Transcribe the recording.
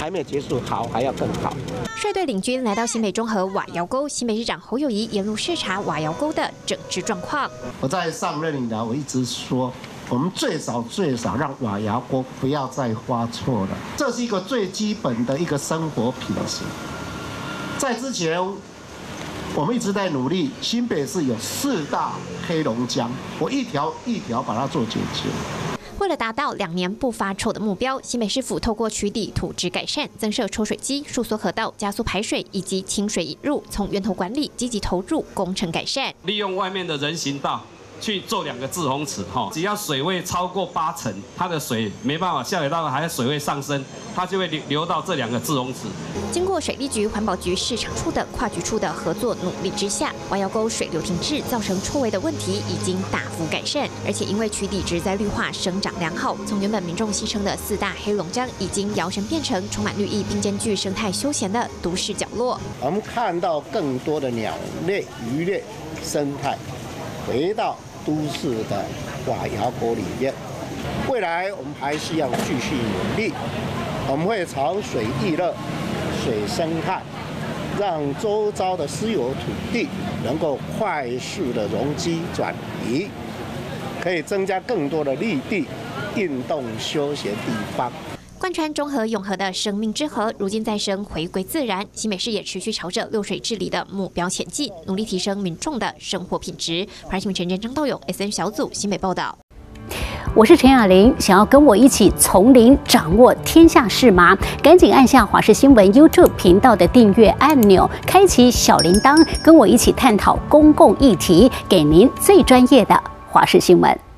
还没有结束，好还要更好。 率队领军来到新北中和瓦窑沟，新北市长侯友宜沿路视察瓦窑沟的整治状况。 我在上任以来，我一直说，我们最少让瓦窑沟不要再发臭了，这是一个最基本的一个生活品质。在之前，我们一直在努力，新北市有4大黑龙江，我一条一条把它做解决。 为了达到2年不发臭的目标，新北市府透过取缔土质改善、增设抽水机、疏缩河道、加速排水以及清水引入，从源头管理积极投入工程改善， 利用外面的人行道去做2个滞洪池，只要水位超过80%，它的水没办法下水道，还有水位上升，它就会流到这2个滞洪池。 经过水利局、环保局、市场处等跨局处的合作努力之下，瓦窑沟水流停滞造成臭味的问题已经大幅改善，而且因为渠底植栽绿化生长良好，从原本民众戏称的4大黑龙江，已经摇身变成充满绿意并兼具生态休闲的都市角落。 我们看到更多的鸟类、鱼类生态回到都市的瓦窑沟里面，未来我们还是要继续努力，我们会朝水地热、水生态，让周遭的私有土地能够快速的容积转移，可以增加更多的绿地、运动休闲地方。 贯穿中和永和的生命之河，如今再生回归自然。新北市也持续朝着漏水治理的目标前进，努力提升民众的生活品质。华视新闻陈真、张道勇 SN 小组新北报道。 我是陈雅玲，想要跟我一起从零掌握天下事吗？赶紧按下华视新闻 YouTube 频道的订阅按钮，开启小铃铛，跟我一起探讨公共议题，给您最专业的华视新闻。